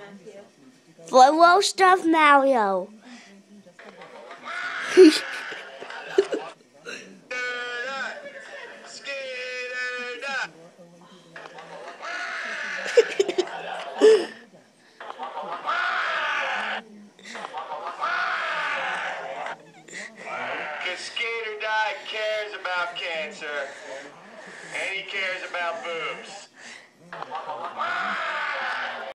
For roast of Mario. Because Skate or Die cares about cancer, and he cares about boobs.